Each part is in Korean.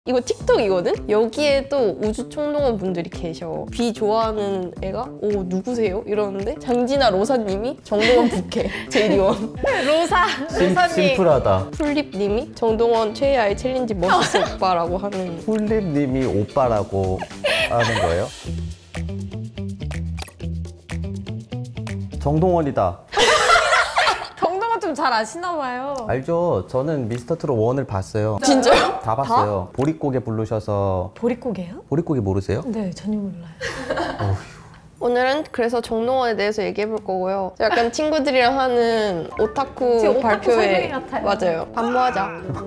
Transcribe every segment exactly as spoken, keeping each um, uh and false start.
이거 틱톡이거든? 여기에 또 우주총동원 분들이 계셔. 비 좋아하는 애가 오 누구세요? 이러는데 장진아 로사님이 정동원 부캐 제이디원. 로사 로사님. 심플하다. 풀립님이 정동원 최애아이 챌린지 멋있어 오빠라고 하는. 풀립님이 오빠라고 하는 거예요? 정동원이다. 정동원 좀 잘 아시나 봐요. 알죠? 저는 미스터트롯 원을 봤어요. 진짜요? 다 봤어요. 보릿고개 부르셔서. 보릿고개요? 보릿고개 모르세요? 네, 전혀 몰라요. 오늘은 그래서 정동원에 대해서 얘기해 볼 거고요. 약간 친구들이랑 하는 오타쿠 지금 오타쿠 발표회. 설명회 같아요. 맞아요. 반모하자.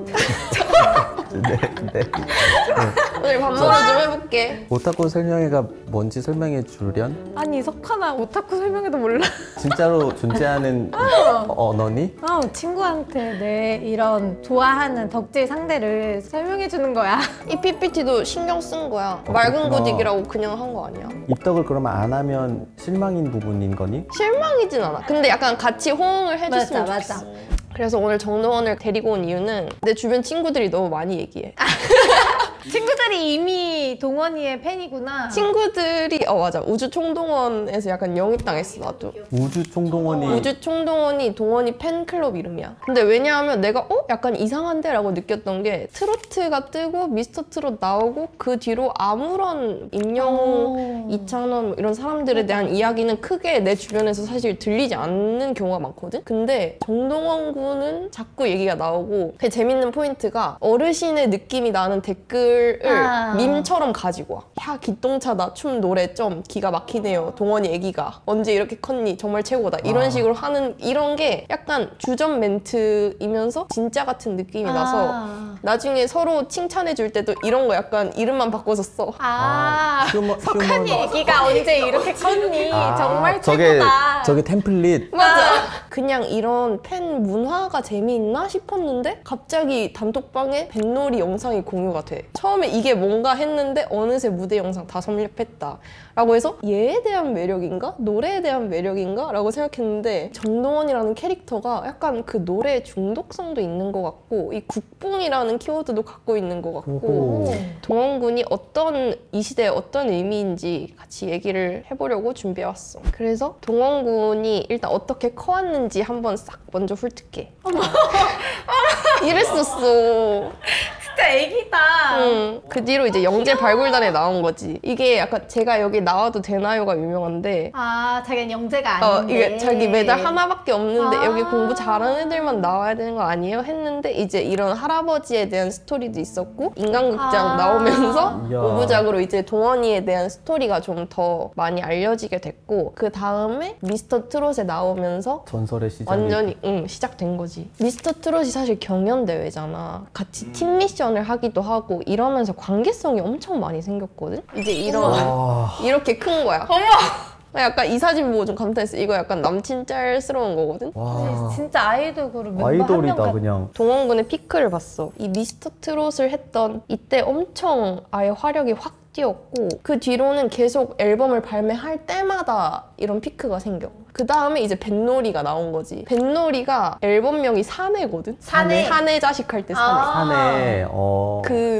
네, 네. 오늘 반모를 좀 해볼게. 오타쿠 설명회가 뭔지 설명해 주련? 아니 석하나 오타쿠 설명해도 몰라. 진짜로 존재하는 언어니? 어, 친구한테 내 이런 좋아하는 덕질 상대를 설명해 주는 거야. 이 피피티도 신경 쓴 거야. 어, 맑은 그렇구나. 고딕이라고 그냥 한 거 아니야? 입덕을 그러면 안 하면 실망인 부분인 거니? 실망이진 않아. 근데 약간 같이 호응을 해줬으면 맞아, 좋겠어. 맞아. 그래서 오늘 정동원을 데리고 온 이유는 내 주변 친구들이 너무 많이 얘기해. 친구들이 이미 동원이의 팬이구나. 친구들이 어 맞아 우주총동원에서 약간 영입당했어 나도. 우주총동원이 우주총동원이 동원이 팬클럽 이름이야. 근데 왜냐하면 내가 어? 약간 이상한데? 라고 느꼈던 게 트로트가 뜨고 미스터트롯 나오고 그 뒤로 아무런 임영웅, 오. 이찬원 뭐 이런 사람들에 대한 이야기는 크게 내 주변에서 사실 들리지 않는 경우가 많거든? 근데 정동원 군은 자꾸 얘기가 나오고 그 재밌는 포인트가 어르신의 느낌이 나는 댓글을 아. 밈처럼 가지고 와. 야 기똥차다 춤 노래 좀 기가 막히네요. 동원이 애기가 언제 이렇게 컸니? 정말 최고다. 이런 아. 식으로 하는 이런 게 약간 주전 멘트이면서 진짜 같은 느낌이 나서 아. 나중에 서로 칭찬해 줄 때도 이런 거 약간 이름만 바꿔서 써. 아, 휴머, 석한이 휴머너. 애기가 언제 이렇게 컸니? 아, 정말 저게, 최고다. 저게 템플릿. 맞아. 그냥 이런 팬 문화가 재미있나 싶었는데 갑자기 단톡방에 뱃놀이 영상이 공유가 돼. 처음에 이게 뭔가 했는데 어느새 무대 영상 다 섭렵했다 라고 해서 얘에 대한 매력인가? 노래에 대한 매력인가? 라고 생각했는데 정동원이라는 캐릭터가 약간 그 노래 중독성도 있는 것 같고 이 국뽕이라는 키워드도 갖고 있는 것 같고 오호. 동원군이 어떤 이 시대에 어떤 의미인지 같이 얘기를 해보려고 준비해왔어. 그래서 동원군이 일단 어떻게 커왔는지 한번 싹 먼저 훑을게. 이랬었어. 진짜 애기다. 응. 그 뒤로 이제 영재 발굴단에 나온 거지. 이게 약간 제가 여기 나와도 되나요가 유명한데 아, 자기는 영재가 어, 아닌데. 이게 자기 메달 하나밖에 없는데 아. 여기 공부 잘하는 애들만 나와야 되는 거 아니에요? 했는데 이제 이런 할아버지에 대한 스토리도 있었고 인간극장 아. 나오면서 이야. 오부작으로 이제 동원이에 대한 스토리가 좀 더 많이 알려지게 됐고 그 다음에 미스터 트롯에 나오면서 전설의 시작. 완전히 응, 시작된 거지. 미스터 트롯이 사실 경연대회잖아. 같이 팀 미션을 하기도 하고 이러면서 관계성이 엄청 많이 생겼거든? 이제 이런 아, 이렇게 큰 거야. 약간 이 사진 보고 좀 감탄했어. 이거 약간 남친 짤스러운 거거든? 와. 진짜 아이돌 그룹 멤버 아이돌이다 한 명 그냥. 동원군의 피크를 봤어. 이 미스터 트롯을 했던 이때 엄청 아예 화력이 확 뛰었고 그 뒤로는 계속 앨범을 발매할 때마다 이런 피크가 생겨. 그 다음에 이제 뱃놀이가 나온 거지. 뱃놀이가 앨범명이 사내거든? 사내? 사내 자식 할 때 사내. 아. 사내. 어. 그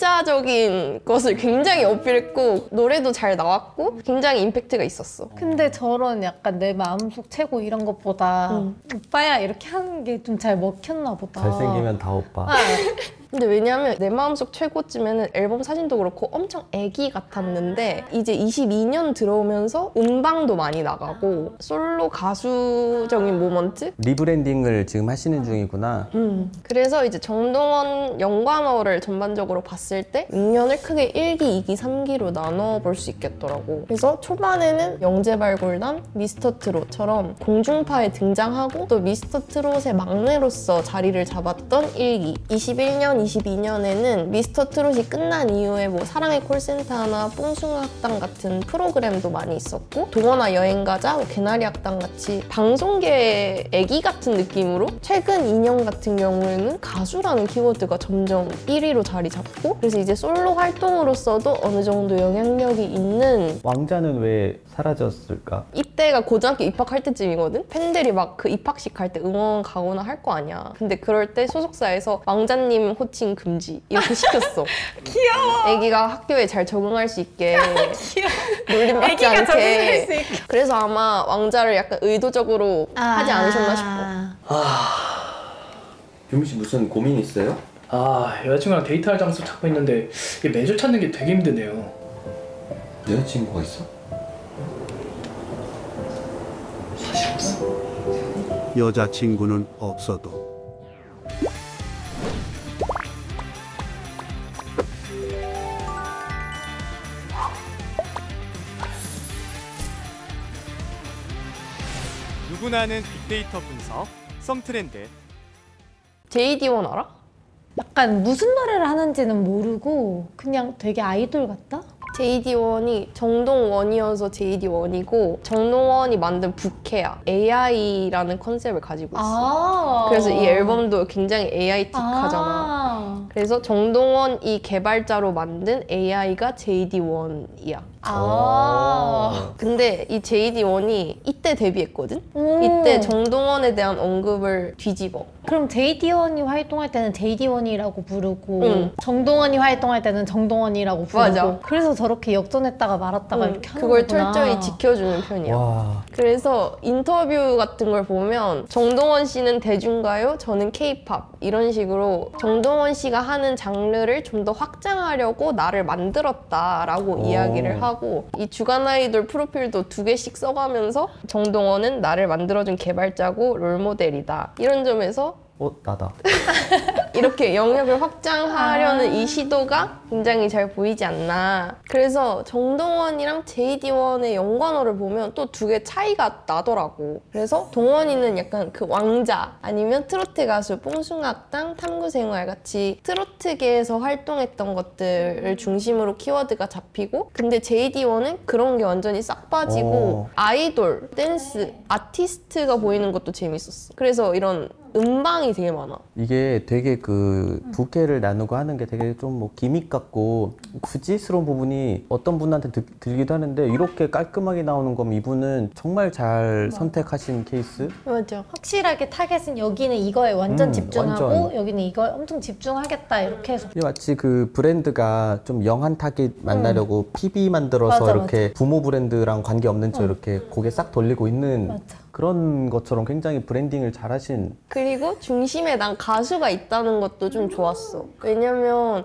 남자적인 것을 굉장히 어필했고 노래도 잘 나왔고 굉장히 임팩트가 있었어. 근데 저런 약간 내 마음속 최고 이런 것보다 응. 오빠야 이렇게 하는 게 좀 잘 먹혔나 보다. 잘생기면 다 오빠. 아, 근데 왜냐면 내 마음속 최고쯤에는 앨범 사진도 그렇고 엄청 애기 같았는데 이제 이십이 년 들어오면서 음방도 많이 나가고 솔로 가수적인 모먼트? 리브랜딩을 지금 하시는 중이구나. 음. 그래서 이제 정동원 연관어를 전반적으로 봤을 때 육 년을 크게 일 기, 이 기, 삼 기로 나눠볼 수 있겠더라고. 그래서 초반에는 영재발굴단, 미스터트롯처럼 공중파에 등장하고 또 미스터트롯의 막내로서 자리를 잡았던 일 기. 이십일 년, 이십이 년에는 미스터트롯이 끝난 이후에 뭐 사랑의 콜센터나 뽕숭아 학당 같은 프로그램도 많이 있었고 동원아 여행가자, 뭐 개나리 학당 같이 방송계의 애기 같은 느낌으로 최근 이 년 같은 경우에는 가수라는 키워드가 점점 일 위로 자리 잡고 그래서 이제 솔로 활동으로서도 어느 정도 영향력이 있는 왕자는 왜 사라졌을까? 이때가 고등학교 입학할 때쯤이거든? 팬들이 막 그 입학식 할 때 응원 가거나 할 거 아니야. 근데 그럴 때 소속사에서 왕자님 호 코칭 금지 이렇게 시켰어. 귀여워. 애기가 학교에 잘 적응할 수 있게. 귀여워. 놀림받지 애기가 적응할 않게. 수 있게. 그래서 아마 왕자를 약간 의도적으로 하지 않으셨나 싶어. 유미 씨 무슨 고민 있어요? 아, 여자친구랑 데이트할 장소 찾고 있는데 이게 매주 찾는 게 되게 힘드네요. 여자친구가 있어? 사실 없어. 여자친구는 없어도 누구나 아는 빅데이터 분석, 썸트렌드. 제이디원 알아? 약간 무슨 노래를 하는지는 모르고 그냥 되게 아이돌 같다? 제이디원이 정동원이어서 제이디원이고 정동원이 만든 부캐야. 에이아이라는 컨셉을 가지고 있어. 아 그래서 이 앨범도 굉장히 에이아이틱하잖아. 아, 그래서 정동원이 개발자로 만든 에이아이가 제이디원이야. 아. 근데 이 제이디원이 이때 데뷔했거든? 오. 이때 정동원에 대한 언급을 뒤집어. 그럼 제이디원이 활동할 때는 제이디원이라고 부르고 응. 정동원이 활동할 때는 정동원이라고 부르고 맞아. 그래서 저렇게 역전했다가 말았다가 응, 이렇게 하는 그걸 거구나. 철저히 지켜주는 편이야. 와. 그래서 인터뷰 같은 걸 보면 정동원 씨는 대중가요, 저는 케이팝 이런 식으로 정동원 씨가 하는 장르를 좀 더 확장하려고 나를 만들었다라고 오. 이야기를 하고 이 주간 아이돌 프로필도 두 개씩 써가면서 정동원은 나를 만들어준 개발자고 롤모델이다. 이런 점에서 어, 나다. 이렇게 영역을 확장하려는 아. 이 시도가 굉장히 잘 보이지 않나. 그래서 정동원이랑 제이디원의 연관어를 보면 또 두 개 차이가 나더라고. 그래서 동원이는 약간 그 왕자 아니면 트로트 가수 뽕숭악당 탐구생활 같이 트로트계에서 활동했던 것들을 중심으로 키워드가 잡히고, 근데 제이디원은 그런 게 완전히 싹 빠지고 오. 아이돌, 댄스, 아티스트가 보이는 것도 재밌었어. 그래서 이런 음방이 되게 많아. 이게 되게 그 부캐를 나누고 하는 게 되게 좀 뭐 기믹 같고 구지스러운 부분이 어떤 분한테 들, 들기도 하는데 이렇게 깔끔하게 나오는 거면 이분은 정말 잘 선택하신 케이스? 맞아. 확실하게 타겟은 여기는 이거에 완전 음, 집중하고 완전. 여기는 이거에 엄청 집중하겠다 이렇게 해서 이게 마치 그 브랜드가 좀 영한 타깃 만나려고 피비 만들어서 맞아, 이렇게 부모 브랜드랑 관계없는 척 이렇게 고개 싹 돌리고 있는 맞아. 그런 것처럼 굉장히 브랜딩을 잘하신. 그리고 중심에 난 가수가 있다는 것도 좀 좋았어. 왜냐면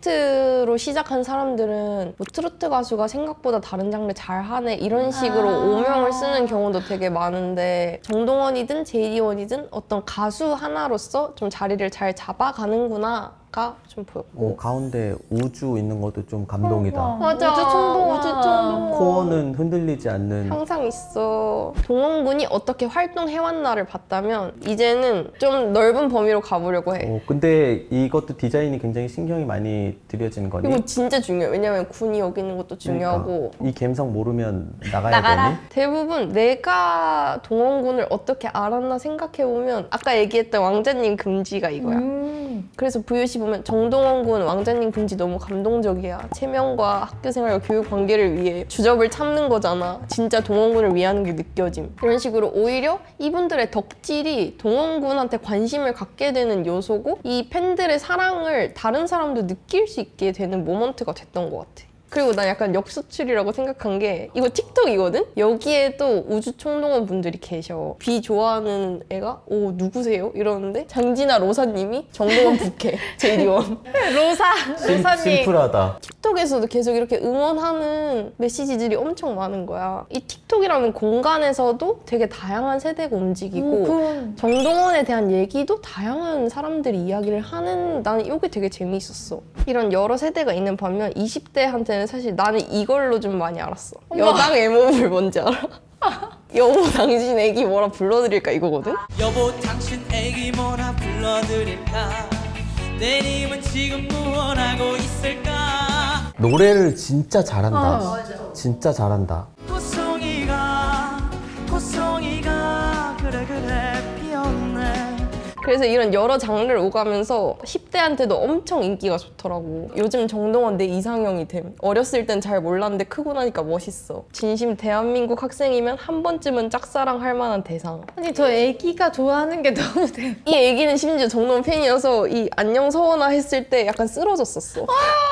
트로트로 시작한 사람들은 뭐 트로트 가수가 생각보다 다른 장르 잘하네 이런 식으로 아. 오명을 쓰는 경우도 되게 많은데 정동원이든 제이디원이든 어떤 가수 하나로서 좀 자리를 잘 잡아가는구나 가 좀 보였고. 어, 가운데 우주 있는 것도 좀 감동이다. 맞아. 우주 총동원. 우주 총동원. 코어는 흔들리지 않는. 항상 있어. 동원군이 어떻게 활동해왔나를 봤다면 이제는 좀 넓은 범위로 가보려고 해. 어, 근데 이것도 디자인이 굉장히 신경이 많이 들여진 거니? 이거 진짜 중요해. 왜냐면 군이 여기 있는 것도 중요하고. 그러니까. 이 감성 모르면 나가야 나가라. 되니? 대부분 내가 동원군을 어떻게 알았나 생각해보면 아까 얘기했던 왕자님 금지가 이거야. 음. 그래서 브이오씨 보면 정동원군 왕자님 금지 너무 감동적이야. 체면과 학교생활과 교육관계를 위해 주접을 참는 거잖아. 진짜 동원군을 위하는 게 느껴짐. 이런 식으로 오히려 이분들의 덕질이 동원군한테 관심을 갖게 되는 요소고 이 팬들의 사랑을 다른 사람도 느낄 수 있게 되는 모먼트가 됐던 것 같아. 그리고 난 약간 역수출이라고 생각한 게 이거 틱톡이거든? 여기에도 우주총동원 분들이 계셔. 비 좋아하는 애가 오 누구세요? 이러는데 장진아 로사님이 정동원 부캐 제이디원. 로사 심, 로사님 심플하다. 틱톡에서도 계속 이렇게 응원하는 메시지들이 엄청 많은 거야. 이 틱톡이라는 공간에서도 되게 다양한 세대가 움직이고 오, 그럼. 정동원에 대한 얘기도 다양한 사람들이 이야기를 하는, 나는 이게 되게 재미있었어. 이런 여러 세대가 있는 반면 이십 대한테는 사실 나는 이걸로 좀 많이 알았어. 여당 애모를 뭔지 알아? 여보 당신 애기 뭐라 불러드릴까 이거거든? 여보 당신 애기 뭐라 불러드릴까 내 님은 지금 무엇하고 있을까 노래를 진짜 잘한다. 어. 진짜 잘한다. 꽃송이가 꽃송이가 그래 그래 피었네 그래서 이런 여러 장르를 오가면서 십 대한테도 엄청 인기가 좋더라고. 요즘 정동원 내 이상형이 됨. 어렸을 땐 잘 몰랐는데 크고 나니까 멋있어. 진심 대한민국 학생이면 한 번쯤은 짝사랑할 만한 대상. 아니 저 애기가 좋아하는 게 너무 대. 이 애기는 심지어 정동원 팬이어서 이 안녕 서원아 했을 때 약간 쓰러졌었어.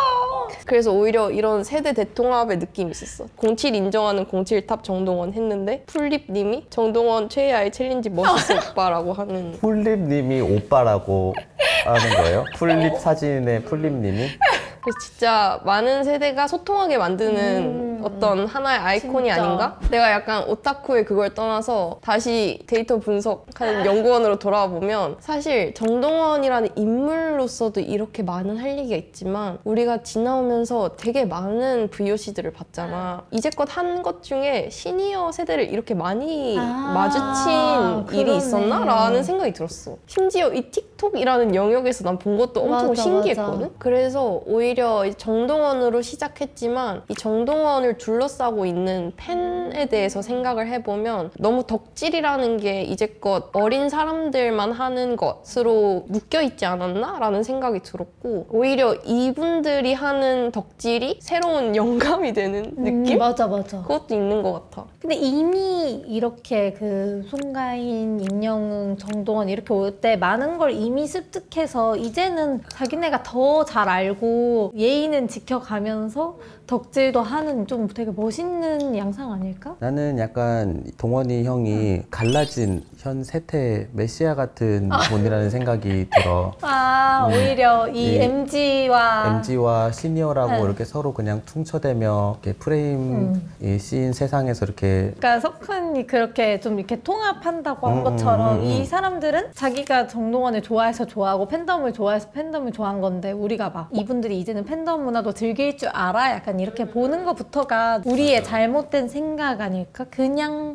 그래서 오히려 이런 세대 대통합의 느낌이 있었어. 공칠 인정하는 공칠탑 정동원 했는데 풀립님이 정동원 최애아의 챌린지 멋있어 오빠라고 하는. 풀립님이 오빠라고 하는 거예요? 풀립 사진의 풀립님이? 그래서 진짜 많은 세대가 소통하게 만드는 음, 어떤 하나의 아이콘이 진짜. 아닌가? 내가 약간 오타쿠의 그걸 떠나서 다시 데이터 분석하는 연구원으로 돌아와 보면 사실 정동원이라는 인물로서도 이렇게 많은 할 얘기가 있지만 우리가 지나오면서 되게 많은 브이오씨들을 봤잖아. 이제껏 한 것 중에 시니어 세대를 이렇게 많이 아, 마주친 일이 그러네. 있었나? 라는 생각이 들었어. 심지어 이 틱톡이라는 영역에서 난 본 것도 엄청 맞아, 신기했거든? 맞아. 그래서 오히려 정동원으로 시작했지만 이 정동원을 둘러싸고 있는 팬에 대해서 생각을 해보면 너무 덕질이라는 게 이제껏 어린 사람들만 하는 것으로 묶여있지 않았나? 라는 생각이 들었고 오히려 이분들이 하는 덕질이 새로운 영감이 되는 느낌? 음, 맞아 맞아. 그것도 있는 것 같아. 근데 이미 이렇게 그 송가인, 임영웅, 정동원 이렇게 올 때 많은 걸 이미 습득해서 이제는 자기네가 더 잘 알고 예의는 지켜가면서 덕질도 하는 좀 되게 멋있는 양상 아닐까? 나는 약간 동원이 형이 갈라진 현 세태 메시아 같은 분이라는 생각이 들어. 아 음. 오히려 이 이 엠지와 엠지와 시니어라고 네. 이렇게 서로 그냥 퉁쳐대며 이렇게 프레임이 씌인 세상에서 이렇게 그러니까 석훈이 그렇게 좀 이렇게 통합한다고 한 음, 것처럼 음, 음, 음. 이 사람들은 자기가 정동원을 좋아해서 좋아하고 팬덤을 좋아해서 팬덤을 좋아한 건데 우리가 막 이분들이 이제는 팬덤 문화도 즐길 줄 알아? 약간 이렇게 보는 것부터가 우리의 잘못된 생각 아닐까? 그냥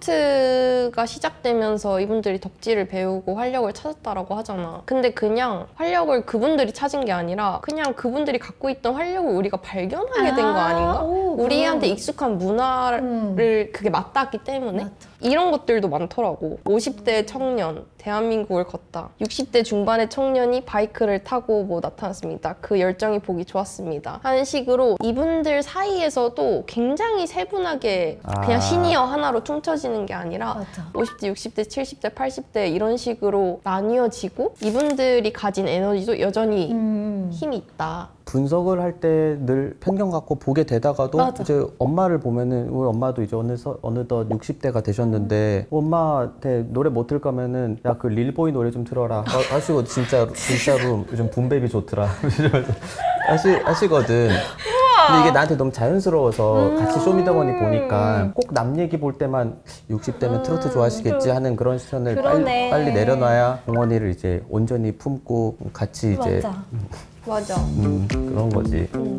트로트가 시작되면서 이분들이 덕질을 배우고 활력을 찾았다라고 하잖아. 근데 그냥 활력을 그분들이 찾은 게 아니라 그냥 그분들이 갖고 있던 활력을 우리가 발견하게 된 거 아닌가? 오, 우리한테 그럼. 익숙한 문화를 음. 그게 맞닿기 때문에 맞아. 이런 것들도 많더라고. 오십 대 청년 대한민국을 걷다. 육십 대 중반의 청년이 바이크를 타고 뭐 나타났습니다. 그 열정이 보기 좋았습니다. 하는 식으로 이분들 사이에서도 굉장히 세분하게 아. 그냥 시니어 하나로 퉁쳐지는 게 아니라 맞아. 오십 대, 육십 대, 칠십 대, 팔십 대 이런 식으로 나뉘어지고 이분들이 가진 에너지도 여전히 음. 힘이 있다. 분석을 할 때 늘 편견 갖고 보게 되다가도 맞아. 이제 엄마를 보면은 우리 엄마도 이제 어느덧, 어느덧 육십 대가 되셨는데 엄마한테 노래 못 틀 거면은 야 그 릴보이 노래 좀 틀어라 하- 하시고 진짜로 진짜로 요즘 붐베이비 좋더라 이러면서 하시, 하시거든. 근데 이게 나한테 너무 자연스러워서 같이 쇼미더머니 보니까 꼭 남 얘기 볼 때만 육십 대면 트로트 좋아하시겠지 하는 그런 시선을 빨리, 그러네. 빨리 내려놔야 동원이를 이제 온전히 품고 같이 이제 맞아. 맞아. 음, 그런 거지.